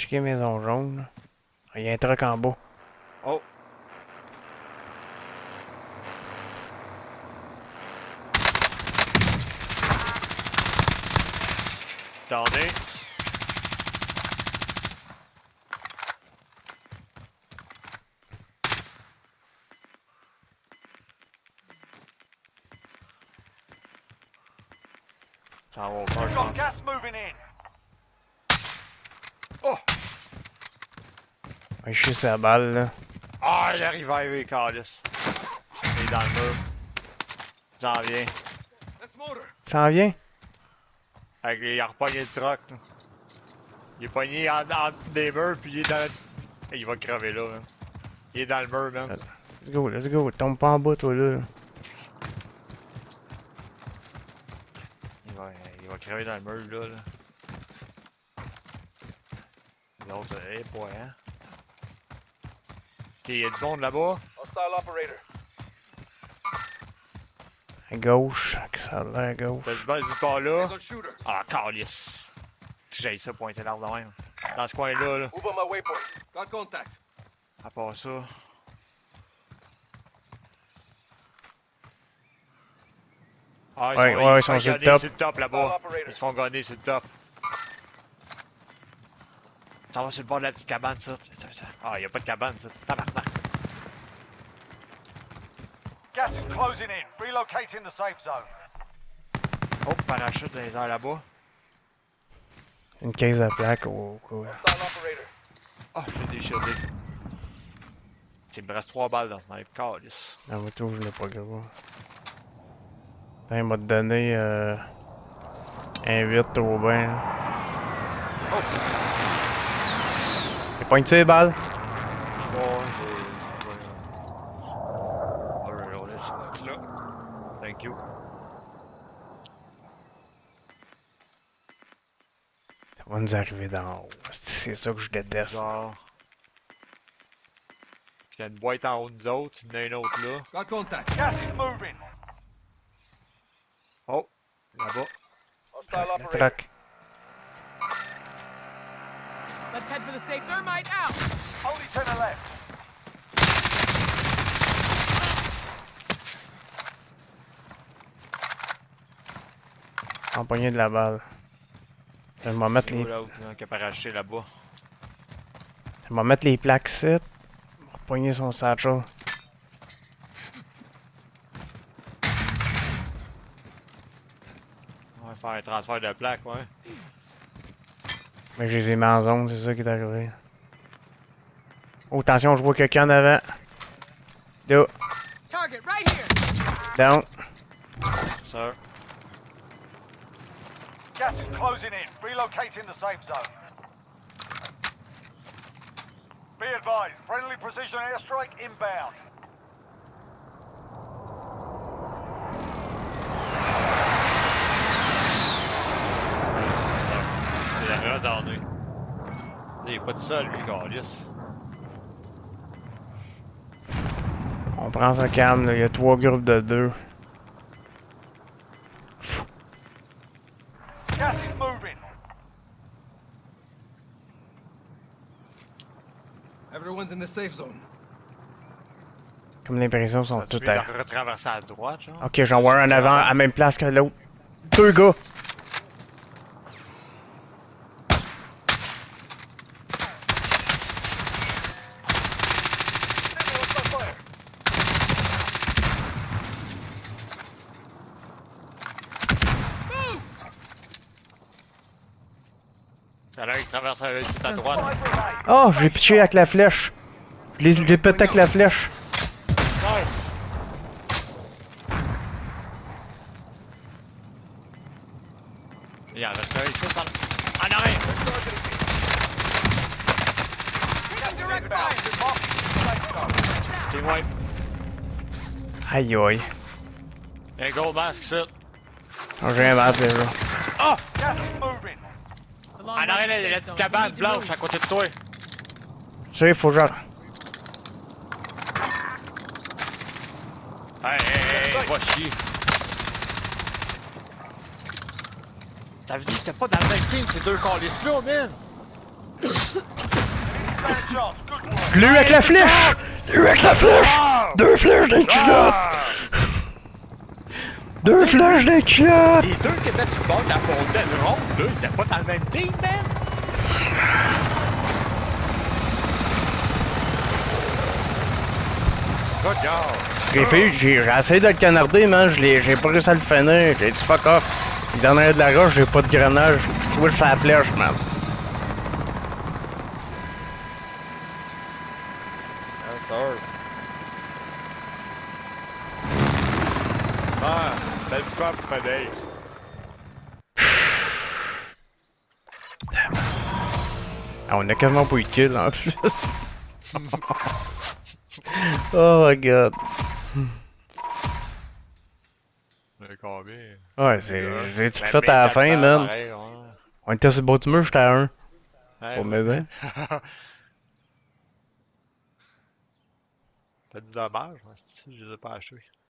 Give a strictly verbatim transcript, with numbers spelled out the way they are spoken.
checker maison jaune. Il y a un truc en bas. Oh! Attendez. Ça va pas, je pense. Gas moving in. Oh! Je suis sur la balle là. Ah, il arrive à arriver, Carlis. Il est dans le mur. Ça en vient. Ça en vient? Avec les, il a repogné le truck. Là. Il est pogné entre en des murs, puis il est dans le... Il va crever là, man. Il est dans le mur, man. Let's go, let's go. Tombe pas en bas, toi là. Il va, il va crever dans le mur, là. là. L'autre, eh, boy, hein. Ok, il y a du monde là-bas. Hostile operator. À gauche, ça a l'air à gauche. T'as du base du pas là. There's a shooter. Ah, Carlis. Tu j'ai ça pointer l'arbre de même. Dans ce coin-là, là. Move on my waypoint. Got contact. À part ça. Ah, ils Ouais, sont, ouais, ils ils sont sont sur le gagnés top. sur le top là-bas. Ils se font gagner sur le top. Ça va sur le bord de la petite cabane, ça. Ah, y'a pas de cabane, ça. Tabarnak. Gas is closing in. Relocating the safe zone. Oh, parachute dans les airs là-bas. Une caisse à plaque au cas. Hostile operator. Ah, je l'ai déchiré. Il me reste trois balles dans ce knife. Carlis. La moto, je l'ai pas gros. Il m'a donné euh, un huit au bain. Oh! Il pointe-tu les balles? Bon, j'ai... On va reloader ce box-là. Thank you. Ça va nous arriver d'en haut. C'est ça que je déteste. Genre... Il y a une boîte en haut de nous autres, il y en a une autre là. Got contact. Gas is moving. Oh! Là-bas. Hostile Le operator. truck. Let's head for the safe thermite out. Only to the left. Empoigné de la balle. Je vais mettre les... L'autre là, qui a parachuté là-bas. Je vais mettre les plaques ici. Empoigner son satchel. On va faire un transfert de plaque, ouais. Mais je les ai mis en zone, c'est ça qui est arrivé. Oh, attention, je vois quelqu'un en avant. Là, Target right here. down. Sir. Gas is closing in. Relocating the safe zone. Be advised. Friendly precision airstrike inbound. Il a retardé. Il est pas tout seul, lui, Carlis. On prend ça calme, là. Il y a trois groupes de deux. Gas is moving. Everyone's in the safe zone. Comme l'impression qu'ils sont Tu tous à... veux retraverser à droite, genre? Ok, j'en vois un en avant, à la même place que l'autre. Deux gars! Ça a l'air qu'il traverse avec tout à droite. Oh, j'ai pitché avec la flèche. Je l'ai- je l'ai pété avec la flèche. Nice! Il y en reste un ici, en, en arrière! Taking direct fire. Team wipe. Aïe aïe. Il y a un gold mask ici. Oh, j'ai un masque déjà. Ah! Gas is moving. The long En way arrière, to il y a la safe petite zone. We cabane need to blanche move. à côté de toi. Tu sais, faut genre. Hey, hey, hey, va chier. T'avais dit que c'était pas dans le même team, ces deux calices-là, man! Stand chance. Good work. Je l'ai eu avec la flèche! Je l'ai eu avec la flèche! Ah! Deux flèches d'un culotte! Ah! Deux flèches d'un culotte! Les deux qui étaient sur le bord de la fontaine ronde, là, ils étaient pas dans le même team, man! Good job! J'ai fait, j'ai j'ai essayé de le canarder, man, je l'ai- j'ai pas réussi à le finir, j'ai dit fuck off. Il est en arrière de la roche, j'ai pas de grenage, je vois sur la flèche, man. Ah, belle frappe, pareil. Ah, on a quasiment pas eu de kill en plus. Oh my god. Le combien? Ouais, c'est c'est tout Ben, fait à la fin, mille quatre cents, man. pareil, ouais. On était sur le bord du mur, j'étais à un. Ouais, Pour ouais. m'aider. T'as du dommage, moi, si je les ai pas achevés.